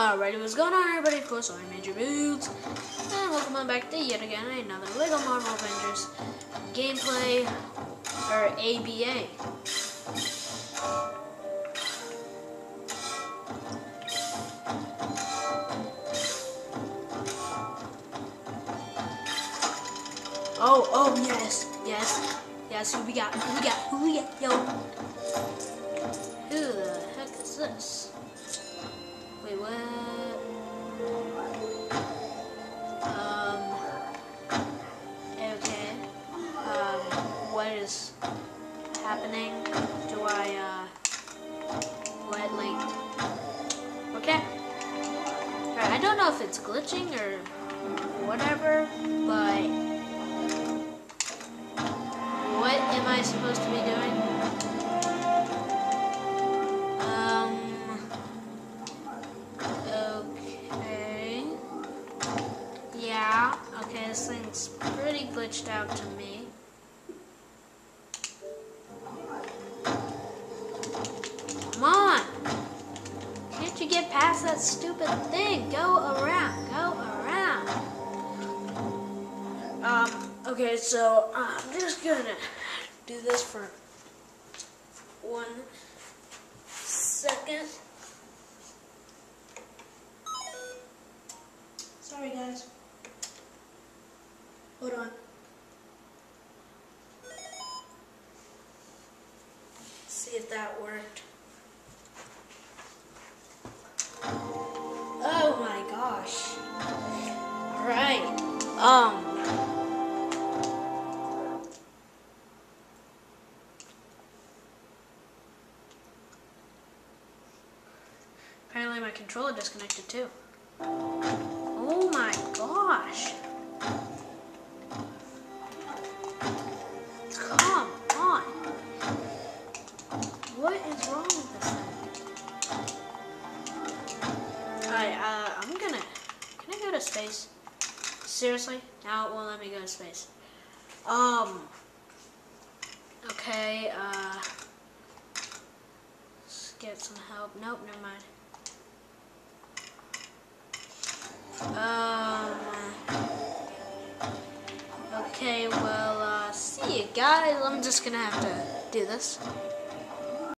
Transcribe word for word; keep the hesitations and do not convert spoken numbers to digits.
Alrighty, what's going on, everybody? Of course, I'm Major Boots, and welcome on back to yet again another Lego Marvel Avengers gameplay, or A B A. Oh, oh, yes, yes, yes, who we got, who we got, who we got, yo. Who the heck is this? Wait, what? Um, okay. Um, what is happening? Do I, uh, what, like, okay. Alright, I don't know if it's glitching or whatever, but what am I supposed to be doing? Okay, this thing's pretty glitched out to me. Come on! Can't you get past that stupid thing? Go around, go around. Um, okay, so I'm just gonna do this for one second. Sorry, guys. Hold on. See if that worked. Oh my gosh. Alright. Um. Apparently my controller disconnected too. Oh my gosh. What is wrong with this thing? Alright, uh, I'm gonna... Can I go to space? Seriously? Now it won't let me go to space. Um... Okay, uh... let's get some help. Nope, never mind. Um... Okay, well, uh, see you guys. I'm just gonna have to do this.